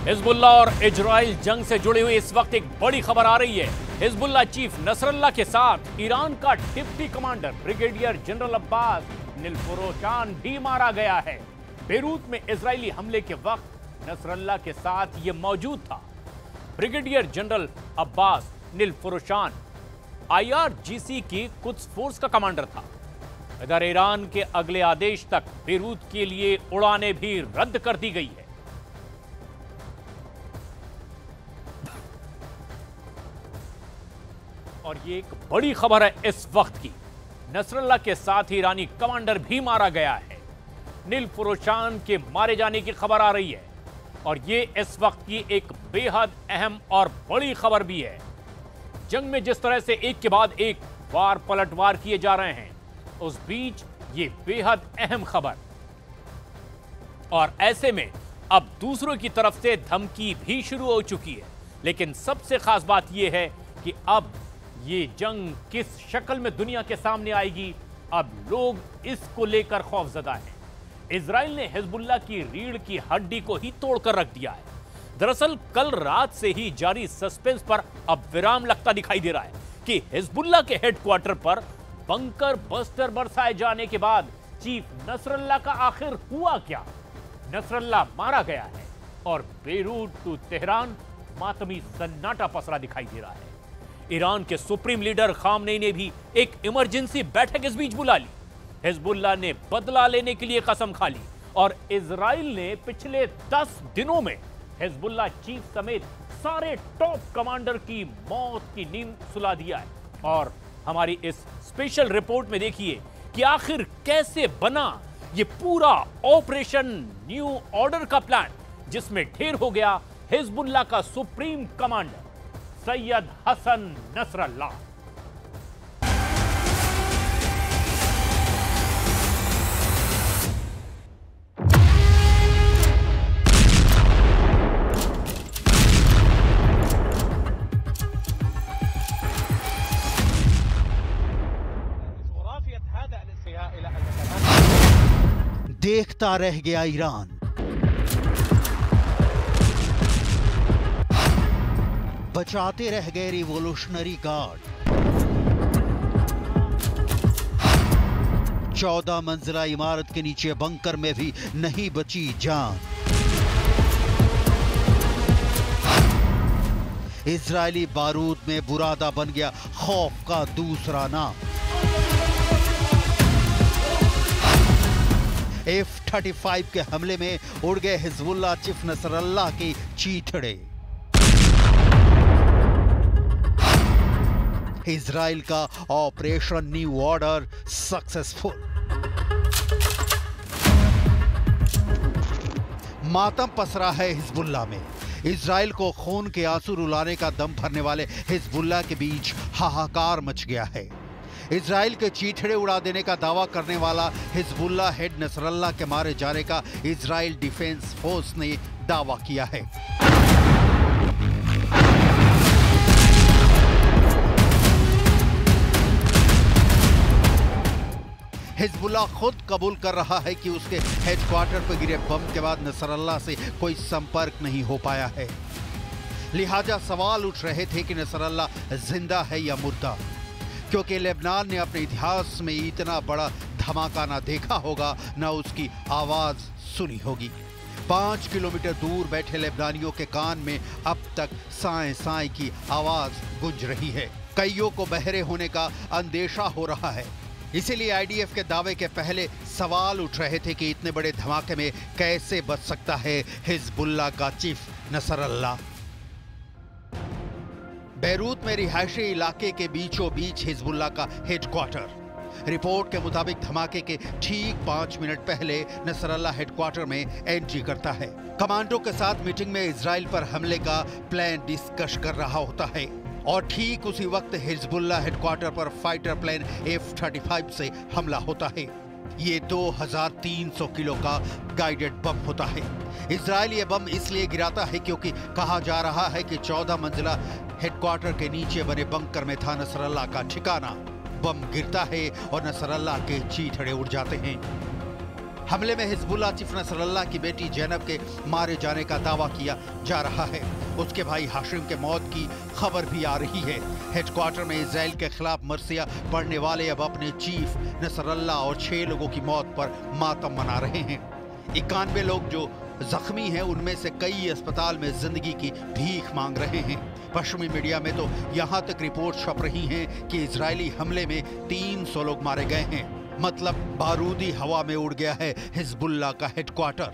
Hezbollah और Israel जंग से जुड़ी हुई इस वक्त एक बड़ी खबर आ रही है। हिजबुल्लाह चीफ नसरल्लाह के साथ ईरान का deputy commander brigadier general Abbas Nilforoushan भी मारा गया है। बेरूत में इजरायली हमले के वक्त नसरल्लाह के साथ यह मौजूद था। Brigadier general Abbas Nilforoushan IRGC की कुद्स फोर्स का कमांडर था। इधर ईरान के अगले आदेश तक बेरूत के लिए उड़ानें भी रद्द कर दी गई है। और ये एक बड़ी खबर है इस वक्त की। नसरल्लाह के साथ ही ईरानी कमांडर भी मारा गया है। निलफरोशान के मारे जाने की खबर आ रही है और ये इस वक्त की एक बेहद अहम और बड़ी खबर भी है। जंग में जिस तरह से एक के बाद एक वार पलटवार किए जा रहे हैं, उस बीच ये बेहद अहम खबर। और ऐसे में अब दूसरों की तरफ से धमकी भी शुरू हो चुकी है। लेकिन सबसे खास बात यह है कि अब ये जंग किस शक्ल में दुनिया के सामने आएगी, अब लोग इसको लेकर खौफजदा हैं। इजराइल ने हिजबुल्लाह की रीढ़ की हड्डी को ही तोड़कर रख दिया है। दरअसल कल रात से ही जारी सस्पेंस पर अब विराम लगता दिखाई दे रहा है कि हिजबुल्लाह के हेडक्वार्टर पर बंकर बस्टर बरसाए जाने के बाद चीफ नसरल्लाह का आखिर हुआ क्या। नसरल्लाह मारा गया है और बेरूत टू तेहरान मातमी सन्नाटा पसरा दिखाई दे रहा है। ईरान के सुप्रीम लीडर खामनेई ने भी एक इमरजेंसी बैठक इस बीच बुला ली। हिजबुल्लाह ने बदला लेने के लिए कसम खा ली और इजराइल ने पिछले 10 दिनों में हिजबुल्लाह चीफ समेत सारे टॉप कमांडर की मौत की नींद सुला दिया है। और हमारी इस स्पेशल रिपोर्ट में देखिए कि आखिर कैसे बना ये पूरा ऑपरेशन न्यू ऑर्डर का प्लान, जिसमें ढेर हो गया हिजबुल्लाह का supreme commander Sayyed Hassan Nasrallah. देखता रह गया ईरान। बचाते रह गए रिवॉल्यूशनरी गार्ड। 14 मंजिला इमारत के नीचे बंकर में भी नहीं बची जान। इजरायली बारूद में बुरादा बन गया खौफ का दूसरा नाम। F-35 के हमले में उड़ गए हिजबुल्लाह चीफ नसरल्लाह की चीथड़े। इजराइल का ऑपरेशन न्यू ऑर्डर सक्सेसफुल। मातम पसरा है हिजबुल्लाह में। इजराइल को खून के आंसू रुलाने का दम भरने वाले हिजबुल्लाह के बीच हाहाकार मच गया है। इजराइल के चीथड़े उड़ा देने का दावा करने वाला हिजबुल्लाह हेड नसरल्लाह के मारे जाने का इजराइल डिफेंस फोर्स ने दावा किया है। हिजबुल्लाह खुद कबूल कर रहा है कि उसके हेडक्वार्टर पर गिरे बम के बाद नसरल्लाह से कोई संपर्क नहीं हो पाया है। लिहाजा सवाल उठ रहे थे कि नसरल्लाह जिंदा है या मुर्दा, क्योंकि लेबनान ने अपने इतिहास में इतना बड़ा धमाका ना देखा होगा, ना उसकी आवाज सुनी होगी। 5 किलोमीटर दूर बैठे लेबनानियों के कान में अब तक साए साए की आवाज गूंज रही है। कईयों को बहरे होने का अंदेशा हो रहा है। इसीलिए IDF के दावे के पहले सवाल उठ रहे थे कि इतने बड़े धमाके में कैसे बच सकता है हिजबुल्लाह का चीफ नसरल्लाह। बेरूत में रिहायशी इलाके के बीचों बीच हिजबुल्लाह का हेडक्वार्टर। रिपोर्ट के मुताबिक धमाके के ठीक 5 मिनट पहले नसरल्लाह हेडक्वार्टर में एंट्री करता है। कमांडो के साथ मीटिंग में इजराइल पर हमले का प्लान डिस्कस कर रहा होता है और ठीक उसी वक्त हिजबुल्लाह हेडक्वार्टर पर फाइटर प्लेन F-35 से हमला होता है। ये 2300 किलो का गाइडेड बम होता है। इजराइल ये बम इसलिए गिराता है क्योंकि कहा जा रहा है कि 14 मंजिला हेडक्वार्टर के नीचे बने बंकर में था नसरल्लाह का ठिकाना। बम गिरता है और नसरल्लाह के चीथड़े उड़ जाते हैं। हमले में हिजबुल्लाह चीफ नसरल्लाह की बेटी जैनब के मारे जाने का दावा किया जा रहा है। उसके भाई हाशिम के मौत की खबर भी आ रही है। हेडक्वार्टर में इजराइल के खिलाफ मरसिया पढ़ने वाले अब अपने चीफ नसरल्लाह और 6 लोगों की मौत पर मातम मना रहे हैं। 91 लोग जो जख्मी हैं, उनमें से कई अस्पताल में जिंदगी की भीख मांग रहे हैं। पश्चिमी मीडिया में तो यहाँ तक रिपोर्ट छप रही हैं कि इजरायली हमले में 300 लोग मारे गए हैं। मतलब बारूदी हवा में उड़ गया है हिजबुल्लाह का हेडक्वार्टर।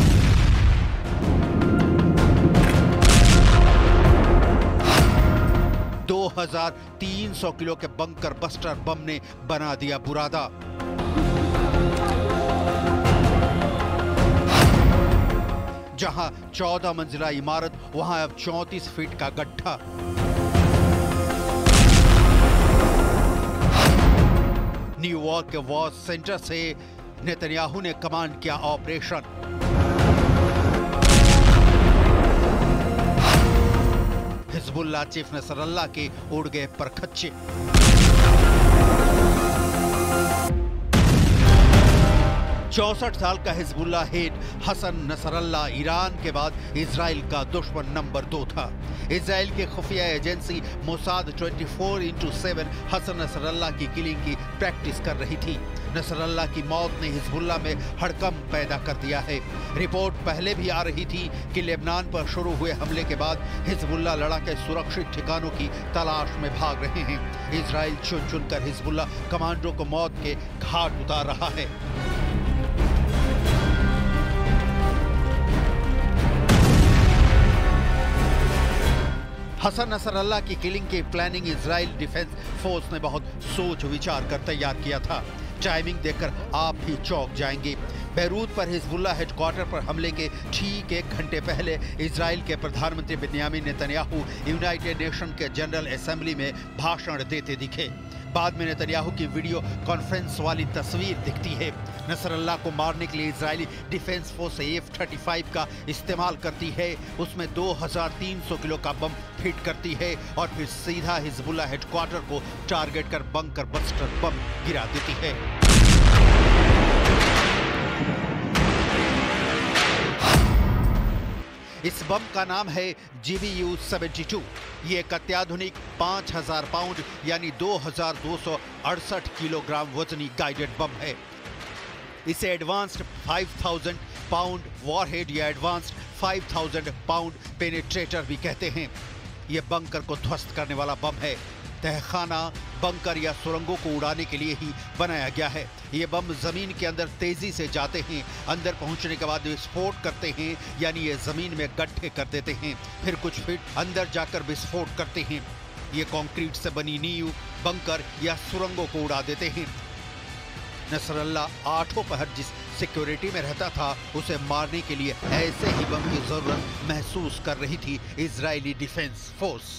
दो 2300 किलो के बंकर बस्टर बम ने बना दिया बुरादा। जहां 14 मंजिला इमारत, वहां अब 34 फीट का गड्ढा। न्यूयॉर्क के वॉर सेंटर से नेतन्याहू ने कमांड किया ऑपरेशन। हिजबुल्लाह चीफ नसरल्लाह के उड़ गए परखच्चे। चौसठ साल का Hezbollah head Hassan Nasrallah Iran के बाद इजराइल का दुश्मन नंबर 2 था। इजराइल की खुफिया एजेंसी मोसाद 24/7 हसन नसरल्लाह की किलिंग की प्रैक्टिस कर रही थी। नसरल्लाह की मौत ने हिजबुल्लाह में हड़कंप पैदा कर दिया है। रिपोर्ट पहले भी आ रही थी कि लेबनान पर शुरू हुए हमले के बाद हिजबुल्लाह लड़ाके सुरक्षित ठिकानों की तलाश में भाग रहे हैं। इजराइल चुन चुनकर हिजबुल्लाह कमांडो को मौत के घाट उतार रहा है। हसन नसरल्लाह की किलिंग की प्लानिंग इजराइल डिफेंस फोर्स ने बहुत सोच विचार कर तैयार किया था। टाइमिंग देखकर आप भी चौंक जाएंगे। बैरूत पर हिजबुल्लाह हेडक्वार्टर पर हमले के ठीक 1 घंटे पहले इजराइल के प्रधानमंत्री बेन्यामिन नेतन्याहू यूनाइटेड नेशन के जनरल असेंबली में भाषण देते दिखे। बाद में नेतन्याहू की वीडियो कॉन्फ्रेंस वाली तस्वीर दिखती है। नसरल्लाह को मारने के लिए इजरायली डिफेंस फोर्स F-35 का इस्तेमाल करती है। उसमें 2300 किलो का बम फिट करती है और फिर सीधा हिजबुल्लाह हेडक्वार्टर को टारगेट कर बंकर बस्टर बम गिरा देती है। इस बम का नाम है GBU-72। ये एक अत्याधुनिक 5000 पाउंड यानी 2268 किलोग्राम वजनी गाइडेड बम है। इसे एडवांस्ड 5000 पाउंड वॉरहेड या एडवांस्ड 5000 पाउंड पेनिट्रेटर भी कहते हैं। ये बंकर को ध्वस्त करने वाला बम है। तहखाना, बंकर या सुरंगों को उड़ाने के लिए ही बनाया गया है। ये बम जमीन के अंदर तेजी से जाते हैं। अंदर पहुंचने के बाद विस्फोट करते हैं, यानी ये जमीन में गड्ढे कर देते हैं, फिर कुछ फीट अंदर जाकर विस्फोट करते हैं। ये कंक्रीट से बनी नींव, बंकर या सुरंगों को उड़ा देते हैं। नसरल्लाह आठों पहर जिस सिक्योरिटी में रहता था, उसे मारने के लिए ऐसे ही बम की जरूरत महसूस कर रही थी इजरायली डिफेंस फोर्स।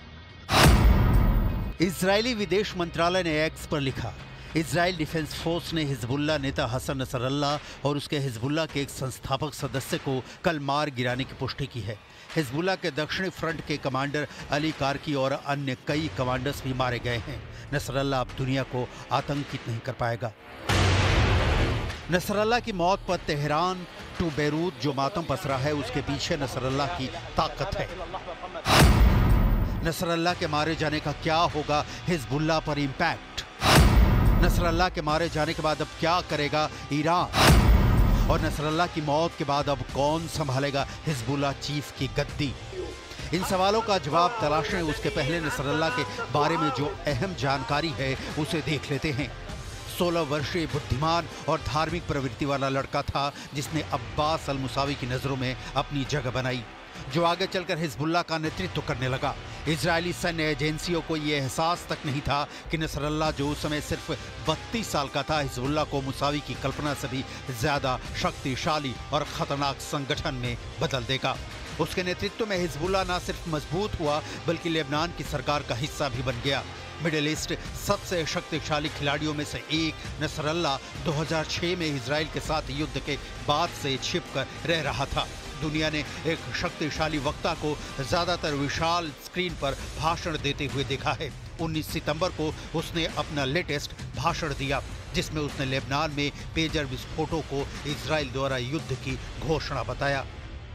इजरायली विदेश मंत्रालय ने एक्स पर लिखा, इजराइल डिफेंस फोर्स ने हिजबुल्लाह नेता हसन नसरल्लाह और उसके हिजबुल्लाह के एक संस्थापक सदस्य को कल मार गिराने की पुष्टि की है। हिजबुल्लाह के दक्षिणी फ्रंट के कमांडर अली कारकी और अन्य कई कमांडर्स भी मारे गए हैं। नसरल्लाह अब दुनिया को आतंकित नहीं कर पाएगा। नसरल्लाह की मौत पर तेहरान टू बैरूत जो मातम पसरा है, उसके पीछे नसरल्लाह की ताकत है। नसरल्लाह के मारे जाने का क्या होगा हिजबुल्लाह पर इम्पैक्ट? नसरल्लाह के मारे जाने के बाद अब क्या करेगा ईरान? और नसरल्लाह की मौत के बाद अब कौन संभालेगा हिजबुल्लाह चीफ की गद्दी? इन सवालों का जवाब तलाशने उसके पहले नसरल्लाह के बारे में जो अहम जानकारी है उसे देख लेते हैं। 16 वर्षीय बुद्धिमान और धार्मिक प्रवृत्ति वाला लड़का था जिसने अब्बास अल मुसावी की नजरों में अपनी जगह बनाई, जो आगे चलकर हिजबुल्लाह का नेतृत्व करने लगा। इजरायली सैन्य एजेंसियों को यह एहसास तक नहीं था कि नसरल्लाह जो उस समय सिर्फ 32 साल का था, हिजबुल्लाह को मुसावी की कल्पना से भी ज्यादा शक्तिशाली और खतरनाक संगठन में बदल देगा। उसके नेतृत्व में हिजबुल्लाह न सिर्फ मजबूत हुआ बल्कि लेबनान की सरकार का हिस्सा भी बन गया। मिडिल ईस्ट सबसे शक्तिशाली खिलाड़ियों में से एक नसरल्लाह 2006 में इजराइल के साथ युद्ध के बाद से छिपकर रह रहा था। दुनिया ने एक शक्तिशाली वक्ता को ज्यादातर विशाल स्क्रीन पर भाषण देते हुए देखा है। 19 सितंबर को उसने अपना लेटेस्ट भाषण दिया, जिसमें उसने लेबनान में पेजर विस्फोटों को इजराइल द्वारा युद्ध की घोषणा बताया।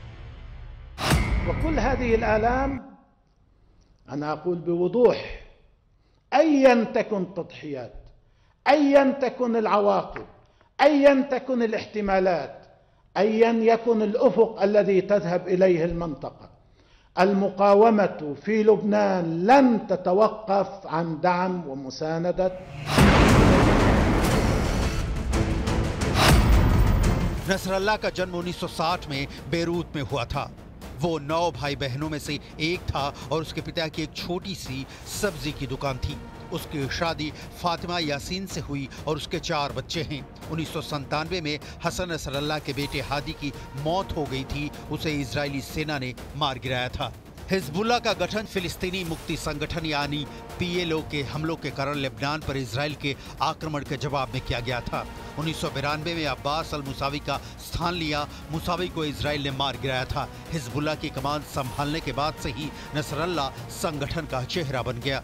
وكل هذه الآلام أنا أقول بوضوح أيا تكن التضحيات، أيا تكن العواقب، أيا تكن الاحتمالات، أيا يكن الأفق الذي تذهب إليه المنطقة، المقاومة في لبنان لن تتوقف عن دعم ومساندة नसरल्ला का जन्म 1960 में बेरूत में हुआ था। वो 9 भाई बहनों में से एक था और उसके पिता की एक छोटी सी सब्जी की दुकान थी। उसकी शादी फातिमा यासीन से हुई और उसके 4 बच्चे हैं। 1997 में हसन नसरल्ला के बेटे हादी की मौत हो गई थी। उसे इजरायली सेना ने मार गिराया था। हिजबुल्लाह का गठन फिलिस्तीनी मुक्ति संगठन यानी PLO के हमलों के कारण लेबनान पर इजराइल के आक्रमण के जवाब में किया गया था। 1992 में अब्बास अल मुसावी का स्थान लिया। मुसावी को इजराइल ने मार गिराया था। हिजबुल्लाह की कमान संभालने के बाद से ही नसरल्ला संगठन का चेहरा बन गया।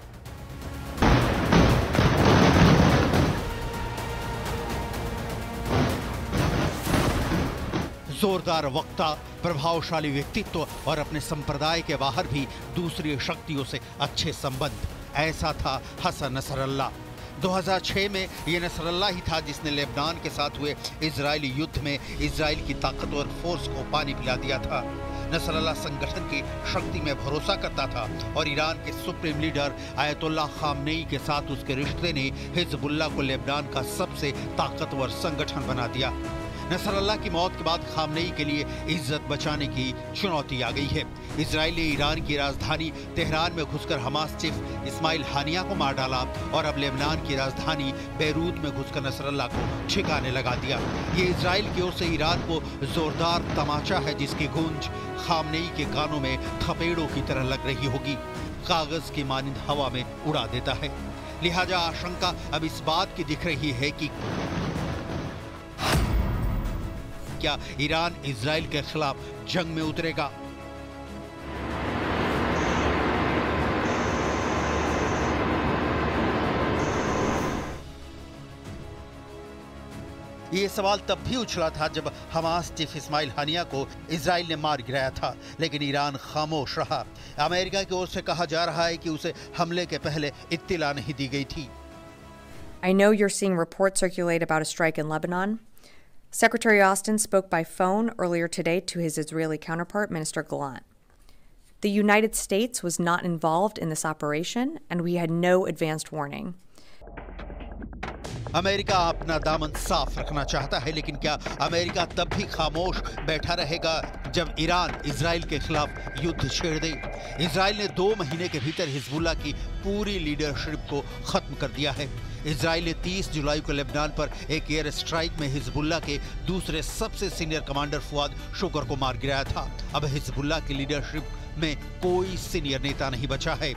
जोरदार वक्ता, प्रभावशाली व्यक्तित्व और अपने संप्रदाय के बाहर भी दूसरी शक्तियों से अच्छे संबंध, ऐसा था हसन नसरल्ला। 2006 में ये नसरल्ला ही था जिसने लेबनान के साथ हुए इजरायली युद्ध में इजराइल की ताकतवर फोर्स को पानी पिला दिया था। नसरल्ला संगठन की शक्ति में भरोसा करता था और ईरान के सुप्रीम लीडर आयतुल्लाह खामनेई के साथ उसके रिश्ते ने हिजबुल्लाह को लेबनान का सबसे ताकतवर संगठन बना दिया। नसरल्ला की मौत के बाद खामनेई के लिए इज्जत बचाने की चुनौती आ गई है। इजराइल ने ईरान की राजधानी तेहरान में घुसकर हमास चीफ इस्माइल हानिया को मार डाला और अब लेबनान की राजधानी बेरूत में घुसकर नसरल्ला को ठिकाने लगा दिया। ये इजराइल की ओर से ईरान को जोरदार तमाचा है जिसकी गूंज खामनेई के कानों में थपेड़ों की तरह लग रही होगी, कागज की मानिंद हवा में उड़ा देता है। लिहाजा आशंका अब इस बात की दिख रही है कि क्या ईरान इजराइल के खिलाफ जंग में उतरेगा। ये सवाल तब भी उछला था जब हमास चीफ इस्माइल हानिया को इजराइल ने मार गिराया था, लेकिन ईरान खामोश रहा। अमेरिका की ओर से कहा जा रहा है कि उसे हमले के पहले इत्तिला नहीं दी गई थी। I know you're seeing reports circulate about a strike in Lebanon. Secretary Austin spoke by phone earlier today to his Israeli counterpart, Minister Gallant. The United States was not involved in this operation, and we had no advanced warning. America अपना दामन साफ रखना चाहता है, लेकिन क्या America तब भी खामोश बैठा रहेगा जब ईरान इजराइल के खिलाफ युद्ध छेड़ दे। इजराइल ने 2 महीने के भीतर हिजबुल्लाह की पूरी लीडरशिप को खत्म कर दिया है। इजराइल ने 30 जुलाई को लेबनान पर एक एयर स्ट्राइक में हिजबुल्लाह के दूसरे सबसे सीनियर कमांडर फुआद शुकर को मार गिराया था। अब हिजबुल्लाह की लीडरशिप में कोई सीनियर नेता नहीं बचा है।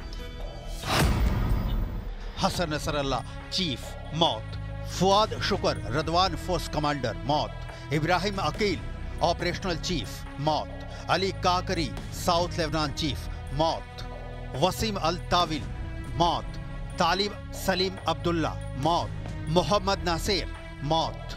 हसन नसरल्ला चीफ मौत, फुआद शुकर रदवान फोर्स कमांडर मौत, इब्राहिम अकील ऑपरेशनल चीफ मौत, Ali Karaki south Lebanon chief मौत, वसीम अल ताविल मौत, तालिब सलीम अब्दुल्ला मौत, मोहम्मद नासिर मौत।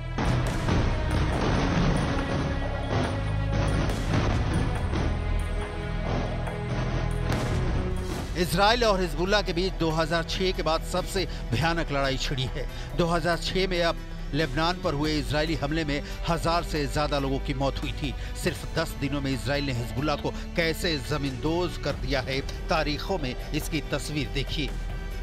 इजराइल और हिजबुल्लाह के बीच 2006 के बाद सबसे भयानक लड़ाई छिड़ी है। 2006 में अब लेबनान पर हुए इजरायली हमले में 1000 से ज्यादा लोगों की मौत हुई थी। सिर्फ 10 दिनों में इजराइल ने हिजबुल्लाह को कैसे जमींदोज कर दिया है, तारीखों में इसकी तस्वीर देखिए।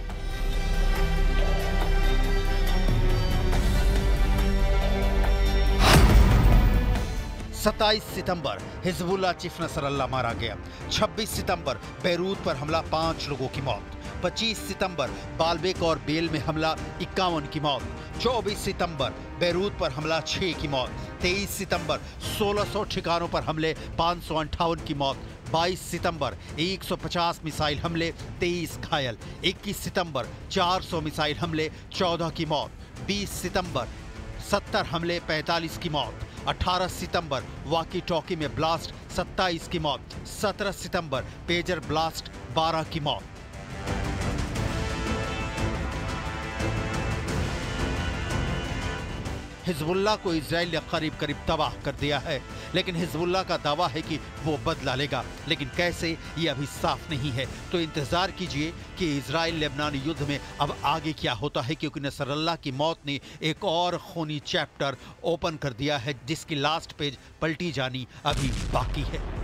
27 सितंबर हिजबुल्लाह चीफ नसरल्ला मारा गया। 26 सितंबर बेरूत पर हमला 5 लोगों की मौत। 25 सितंबर बालबेक और बेल में हमला 51 की मौत। 24 सितंबर बेरूत पर हमला 6 की मौत। 23 सितंबर 1600 ठिकानों पर हमले 558 की मौत। 22 सितंबर 150 मिसाइल हमले 23 घायल। 21 सितंबर 400 मिसाइल हमले 14 की मौत। 20 सितंबर 70 हमले 45 की मौत। 18 सितंबर वाकी टॉकी में ब्लास्ट 27 की मौत। 17 सितंबर पेजर ब्लास्ट 12 की मौत। हिजबुल्लाह को इजराइल ने करीब करीब तबाह कर दिया है, लेकिन हिजबुल्लाह का दावा है कि वो बदला लेगा, लेकिन कैसे ये अभी साफ नहीं है। तो इंतजार कीजिए कि इजराइल लेबनान युद्ध में अब आगे क्या होता है, क्योंकि नसरल्लाह की मौत ने एक और खूनी चैप्टर ओपन कर दिया है, जिसकी लास्ट पेज पलटी जानी अभी बाकी है।